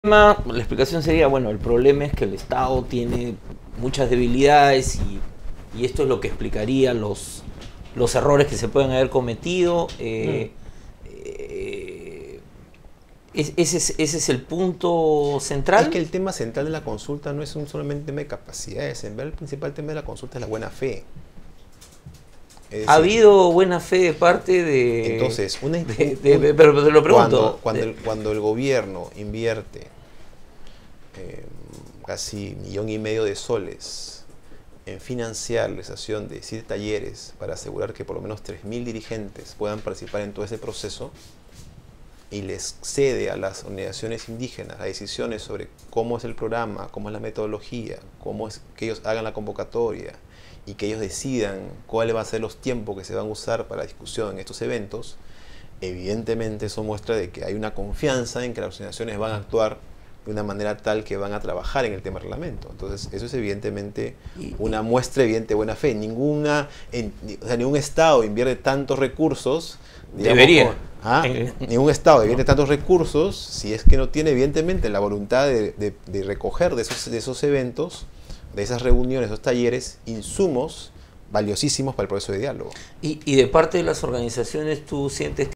La explicación sería, bueno, el problema es que el Estado tiene muchas debilidades y esto es lo que explicaría los errores que se pueden haber cometido. Ese es el punto central. Es que el tema central de la consulta no es solamente un tema de capacidades. En verdad, el principal tema de la consulta es la buena fe. ¿Ha habido buena fe de parte de...? Entonces, pero te lo pregunto. Cuando el gobierno invierte casi 1,5 millones de soles en financiar la realización de 7 talleres para asegurar que por lo menos 3.000 dirigentes puedan participar en todo ese proceso, y les cede a las organizaciones indígenas las decisiones sobre cómo es el programa, cómo es la metodología, cómo es que ellos hagan la convocatoria y que ellos decidan cuáles van a ser los tiempos que se van a usar para la discusión en estos eventos, evidentemente eso muestra de que hay una confianza en que las organizaciones van a actuar de una manera tal que van a trabajar en el tema del reglamento. Entonces eso es evidentemente una muestra evidente de buena fe. Ningún Estado invierte tantos recursos, digamos, debería. Ningún Estado invierte tantos recursos si es que no tiene evidentemente la voluntad de recoger de esos eventos, de esas reuniones, de esos talleres, insumos valiosísimos para el proceso de diálogo. Y de parte de las organizaciones, ¿tú sientes